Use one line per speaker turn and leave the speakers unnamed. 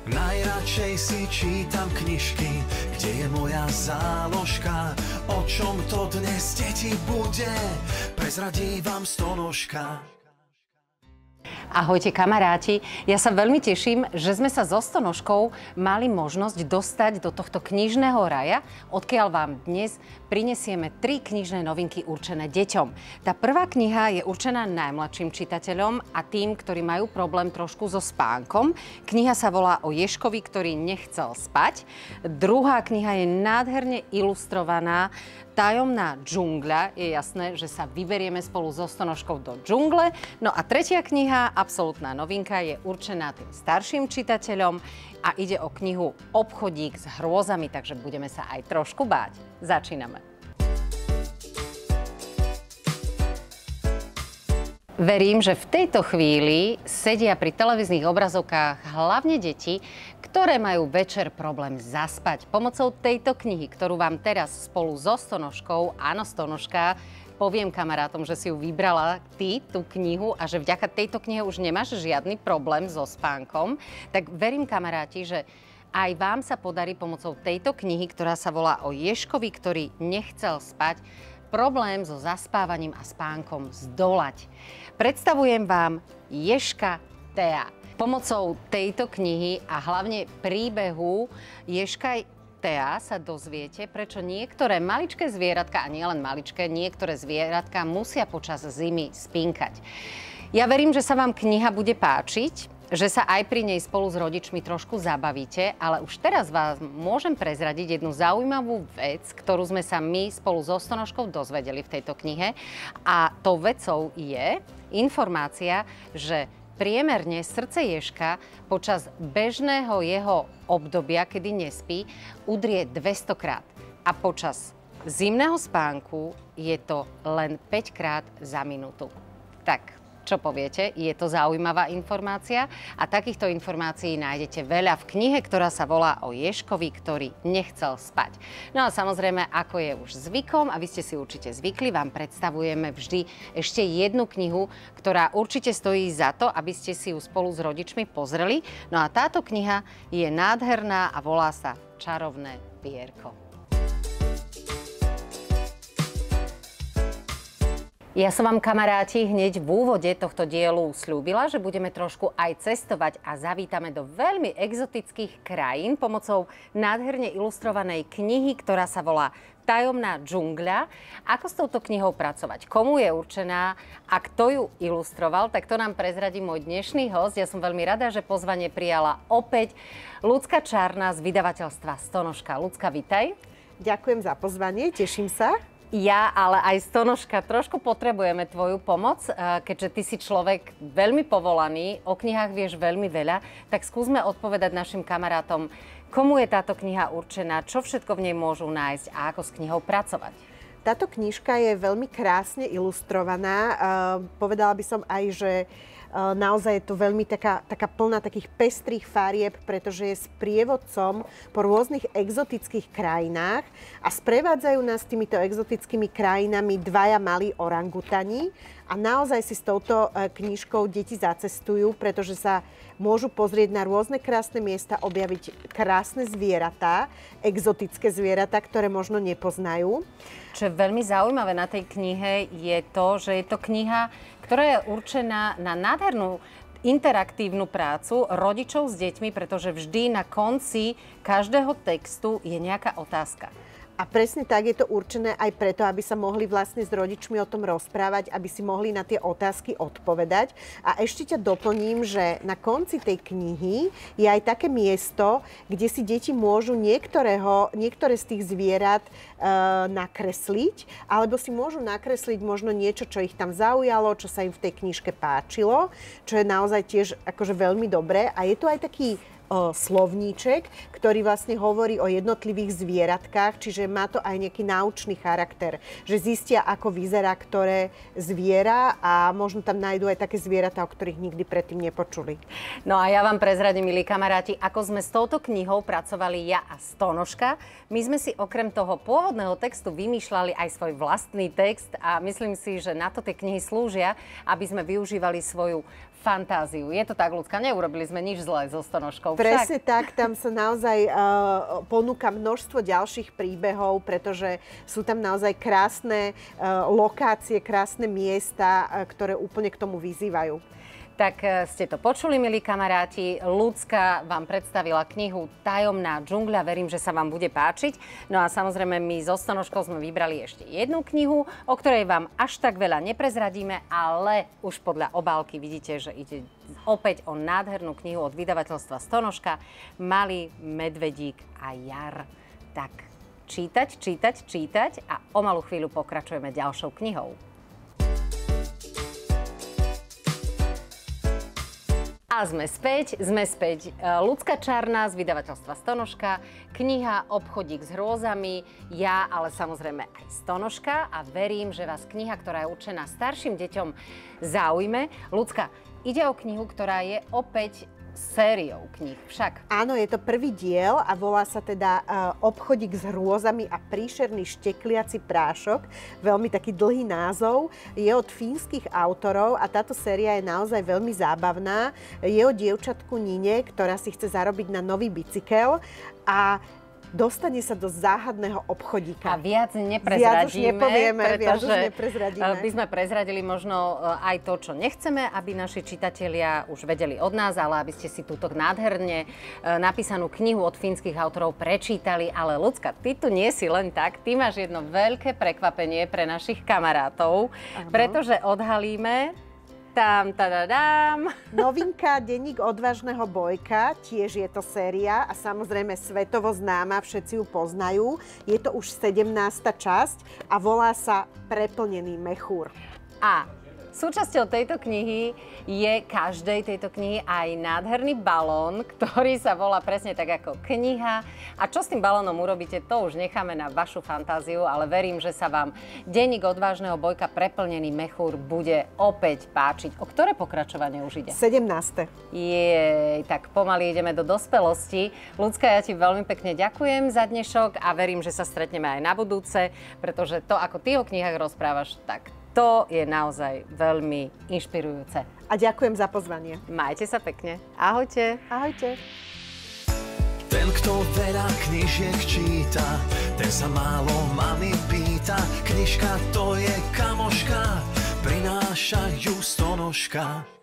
Najradšej si čítam knižky, kde je moja záložka. O čom to dnes, deti, bude? Prezradí vám Stonožka.
Ahojte kamaráti, ja sa veľmi teším, že sme sa so Stonožkou mali možnosť dostať do tohto knižného raja, odkiaľ vám dnes prinesieme 3 knižné novinky určené deťom. Tá prvá kniha je určená najmladším čitateľom a tým, ktorí majú problém trošku so spánkom. Kniha sa volá O Ježkovi, ktorý nechcel spať. Druhá kniha je nádherne ilustrovaná Tajomná džungľa. Je jasné, že sa vyberieme spolu so Stonožkou do džungle. No a tretia kniha, absolútna novinka, je určená tým starším čitateľom a ide o knihu Obchodík s hrôzami, takže budeme sa aj trošku báť. Začíname. Verím, že v tejto chvíli sedia pri televíznych obrazovkách hlavne deti, ktoré majú večer problém zaspať. Pomocou tejto knihy, ktorú vám teraz spolu so Stonožkou, áno Stonožka, poviem kamarátom, že si ju vybrala ty, tú knihu, a že vďaka tejto knihe už nemáš žiadny problém so spánkom, tak verím kamaráti, že aj vám sa podarí pomocou tejto knihy, ktorá sa volá O Ježkovi, ktorý nechcel spať, problém so zaspávaním a spánkom zdolať. Predstavujem vám Ježka Thea. Pomocou tejto knihy a hlavne príbehu Ježka Thea sa dozviete, prečo niektoré maličké zvieratka, a nielen maličké, niektoré zvieratka musia počas zimy spínkať. Ja verím, že sa vám kniha bude páčiť, že sa aj pri nej spolu s rodičmi trošku zabavíte, ale už teraz vás môžem prezradiť jednu zaujímavú vec, ktorú sme sa my spolu so Stonožkou dozvedeli v tejto knihe. A tou vecou je informácia, že priemerne srdce ježka počas bežného jeho obdobia, kedy nespí, udrie 200 krát. A počas zimného spánku je to len 5 krát za minútu. Tak, čo poviete? Je to zaujímavá informácia a takýchto informácií nájdete veľa v knihe, ktorá sa volá O Ježkovi, ktorý nechcel spať. No a samozrejme, ako je už zvykom, a vy ste si určite zvykli, vám predstavujeme vždy ešte jednu knihu, ktorá určite stojí za to, aby ste si ju spolu s rodičmi pozreli. No a táto kniha je nádherná a volá sa Čarovné pierko. Ja som vám, kamaráti, hneď v úvode tohto dielu sľúbila, že budeme trošku aj cestovať a zavítame do veľmi exotických krajín pomocou nádherne ilustrovanej knihy, ktorá sa volá Tajomná džungľa. Ako s touto knihou pracovať? Komu je určená a kto ju ilustroval? Tak to nám prezradí môj dnešný host. Ja som veľmi rada, že pozvanie prijala opäť Ľudská Čárna z vydavateľstva Stonožka. Ľudská, vitaj.
Ďakujem za pozvanie, teším sa.
Ja, ale aj Stonožka, trošku potrebujeme tvoju pomoc, keďže ty si človek veľmi povolaný, o knihách vieš veľmi veľa, tak skúsme odpovedať našim kamarátom, komu je táto kniha určená, čo všetko v nej môžu nájsť a ako s knihou pracovať.
Táto knižka je veľmi krásne ilustrovaná. Povedala by som aj, že naozaj je to veľmi taká plná takých pestrých farieb, pretože je sprievodcom po rôznych exotických krajinách a sprevádzajú nás týmito exotickými krajinami dvaja malí orangutani. A naozaj si s touto knižkou deti zacestujú, pretože sa môžu pozrieť na rôzne krásne miesta, objaviť krásne zvieratá, exotické zvieratá, ktoré možno nepoznajú.
Čo je veľmi zaujímavé na tej knihe je to, že je to kniha, ktorá je určená na nádhernú interaktívnu prácu rodičov s deťmi, pretože vždy na konci každého textu je nejaká otázka.
A presne tak je to určené aj preto, aby sa mohli vlastne s rodičmi o tom rozprávať, aby si mohli na tie otázky odpovedať. A ešte ťa doplním, že na konci tej knihy je aj také miesto, kde si deti môžu niektoré z tých zvierat nakresliť, alebo si môžu nakresliť možno niečo, čo ich tam zaujalo, čo sa im v tej knižke páčilo, čo je naozaj tiež akože veľmi dobré. A je tu aj taký slovníček, ktorý vlastne hovorí o jednotlivých zvieratkách, čiže má to aj nejaký naučný charakter, že zistia, ako vyzerá ktoré zviera a možno tam nájdú aj také zvieratá, o ktorých nikdy predtým nepočuli.
No a ja vám prezradím, milí kamaráti, ako sme s touto knihou pracovali ja a Stonožka. My sme si okrem toho pôvodného textu vymýšľali aj svoj vlastný text a myslím si, že na to tie knihy slúžia, aby sme využívali svoju fantáziu. Je to tak, Ľudská, neurobili sme nič zlé so Stonožkou.
Presne tak, tam sa naozaj ponúka množstvo ďalších príbehov, pretože sú tam naozaj krásne lokácie, krásne miesta, ktoré úplne k tomu vyzývajú.
Tak ste to počuli, milí kamaráti. Ľudská vám predstavila knihu Tajomná džungľa. Verím, že sa vám bude páčiť. No a samozrejme, my so Stonožkou sme vybrali ešte jednu knihu, o ktorej vám až tak veľa neprezradíme, ale už podľa obálky vidíte, že ide opäť o nádhernú knihu od vydavateľstva Stonožka Malý medvedík a jar. Tak čítať a o malú chvíľu pokračujeme ďalšou knihou. A sme späť. Ľudská Čarná z vydavateľstva Stonožka, kniha Obchodík s hrôzami, ja, ale samozrejme aj Stonožka a verím, že vás kniha, ktorá je určená starším deťom, zaujme. Ľudská, ide o knihu, ktorá je opäť sériou kníh však.
Áno, je to prvý diel a volá sa teda Obchodík s hrôzami a príšerný štekliaci prášok. Veľmi taký dlhý názov. Je od fínskych autorov a táto séria je naozaj veľmi zábavná. Je o dievčatku Nine, ktorá si chce zarobiť na nový bicykel a dostane sa do záhadného obchodíka.
A viac neprezradíme,
viac už neprezradíme.
By sme prezradili možno aj to, čo nechceme, aby naši čitatelia už vedeli od nás, ale aby ste si túto nádherne napísanú knihu od fínskych autorov prečítali. Ale Ľudská, ty tu nie si len tak, ty máš jedno veľké prekvapenie pre našich kamarátov, pretože odhalíme
novinka Denník odvážneho Bojka, tiež je to séria a samozrejme svetovo známa, všetci ju poznajú. Je to už 17. časť a volá sa Preplnený mechúr.
A súčasťou tejto knihy je každej tejto knihy aj nádherný balón, ktorý sa volá presne tak ako kniha. A čo s tým balónom urobíte, to už necháme na vašu fantáziu, ale verím, že sa vám Denník odvážneho Bojka Preplnený mechúr bude opäť páčiť. O ktoré pokračovanie už ide?
17.
Jej, tak pomaly ideme do dospelosti. Ľudská, ja ti veľmi pekne ďakujem za dnešok a verím, že sa stretneme aj na budúce, pretože to, ako ty o knihách rozprávaš, tak to je naozaj veľmi inšpirujúce.
A ďakujem za pozvanie.
Majte sa pekne. Ahojte.
Ahojte.
Ten, kto veľa knižiek číta, ten sa málo mami pýta. Knižka to je kamoška, prináša ju Stonožka.